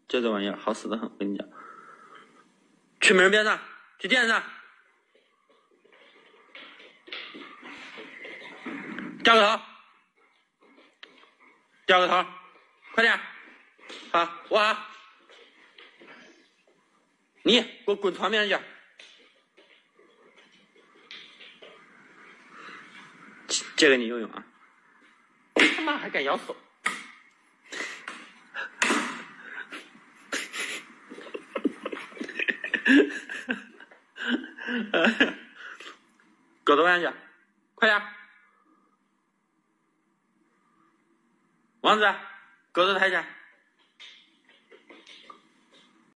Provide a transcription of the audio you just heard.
就这玩意儿好使得很，我跟你讲。去门边上，去垫上，掉个头，掉个头，快点，好，我好，你给我滚床边上去，借给你游泳啊！他妈还敢咬手！狗头弯下去，快点！王子，狗头抬起来。